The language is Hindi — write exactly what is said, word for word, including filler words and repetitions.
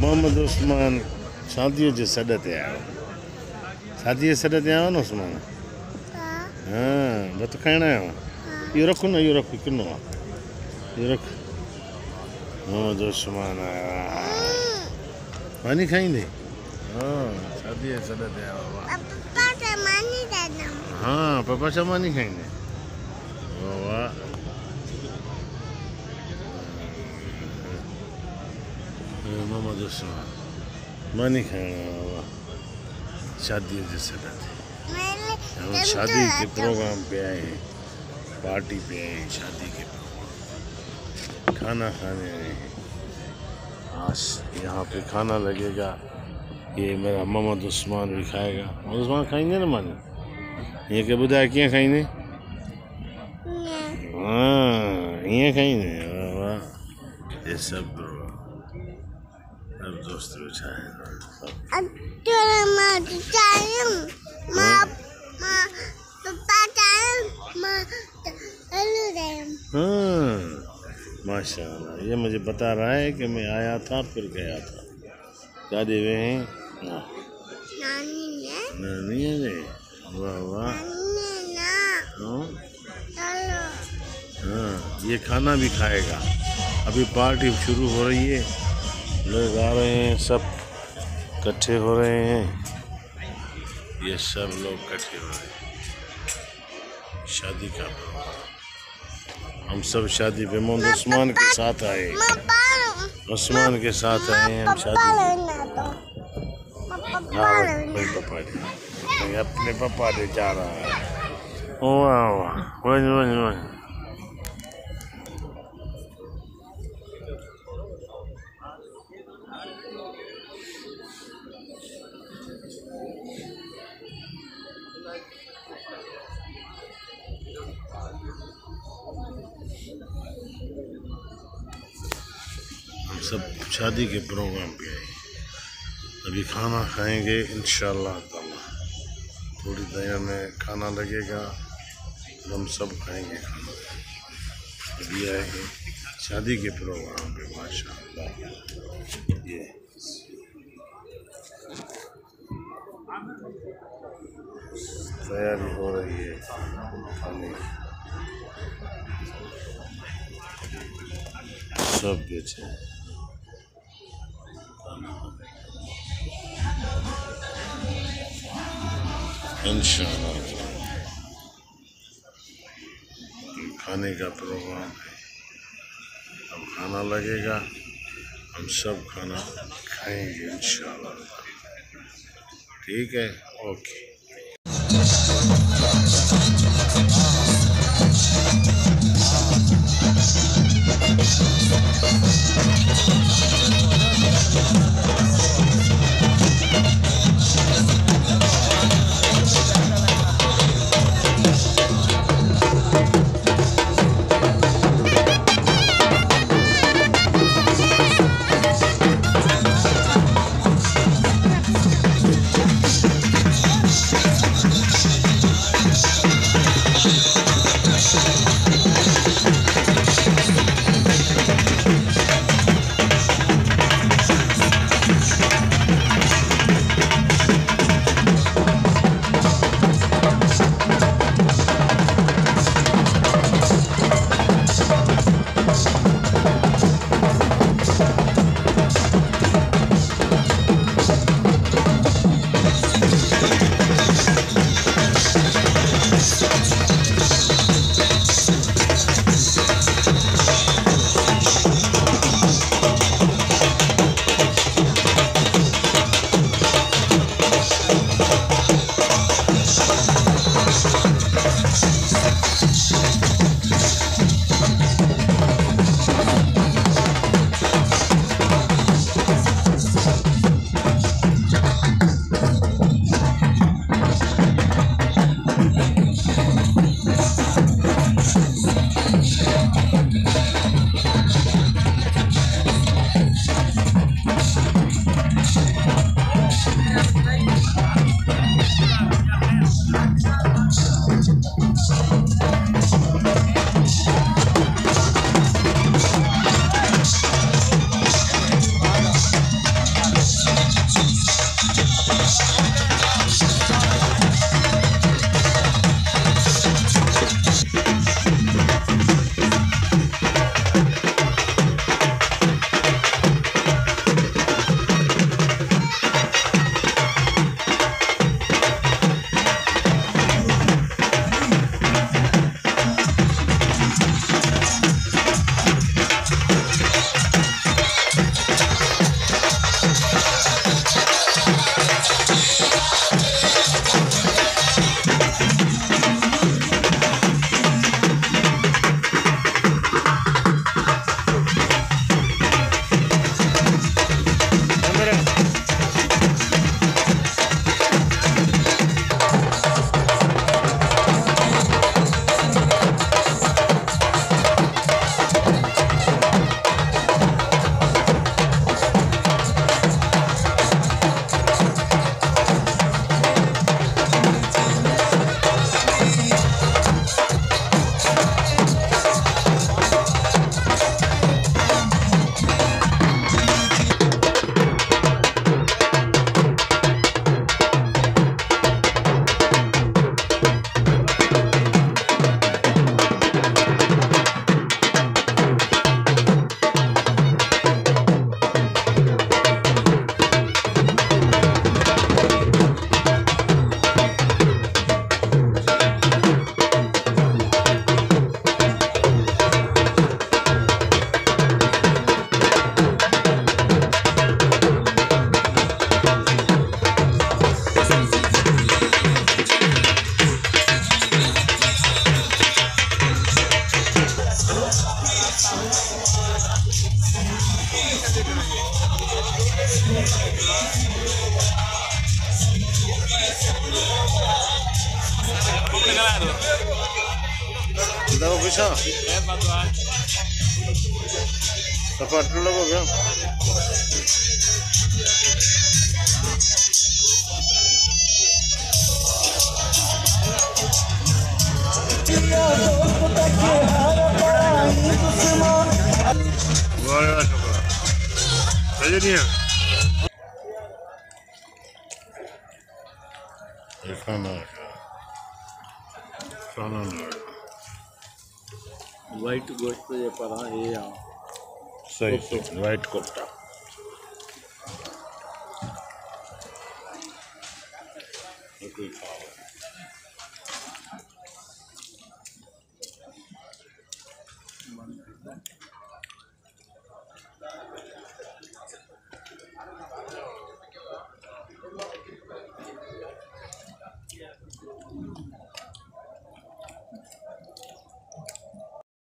मोहम्मद उस्मान शादी जे सॾ ते आयो शादी जे सॾ ते आयो न उस्मान हाँ बत खाइणु आयो इहो रखो न इहो रखो किनो आहे इहो रख मोहम्मद उस्मान आयो मानी खाईंदे हाँ शादी जे सॾ ते आयो हाँ पापा छा मानी खाईंदे वाह वाह मोहम्मद उस्मान मानी खाइणु शादी जे सॾ ते हम शादी के प्रोग्राम पे आए हैं पार्टी पे आए हैं शादी के प्रोग्राम खाना खाने आए हैं आज यहाँ पे खाना लगेगा ये मेरा मोहम्मद उस्मान भी खाएगा मोहम्मद उस्मान खाएंगे ना मानी ये क्या बुधाए क्या खाएंगे हाँ ये खाएंगे वाह ये सब अब दोस्त बिछाए हाँ माशाल्लाह ये मुझे बता रहा है कि मैं आया था फिर गया था दादी वे हैं नानी है वाह वाह हाँ ये खाना भी खाएगा अभी पार्टी शुरू हो रही है लोग आ रहे हैं सब इकट्ठे हो रहे हैं ये सब लोग इकट्ठे हो रहे हैं शादी का हम सब शादी पे मोहम्मद उस्मान के साथ आए उस्मान के साथ आए हैं हम शादी हाँ भाई पापा जी मैं अपने पापा ले जा रहा है वाह वाह वन वन वन सब शादी के प्रोग्राम पे आए अभी खाना खाएंगे इंशाल्लाह ताला थोड़ी देर में खाना लगेगा हम सब खाएंगे खाना अभी आए हैं शादी के प्रोग्राम पे माशाल्लाह ये तैयारी हो रही है खाने सब बेचे इंशाल्लाह खाने का प्रोग्राम है अब खाना लगेगा हम सब खाना खाएंगे इंशाल्लाह ठीक है okay Andavo bisa. Tepat dulu kok ya. Wah, coba. Saja dia. Sana. Sana. White गोश्त ये परा ये आ सही सही वाइट कोफ्ता ओके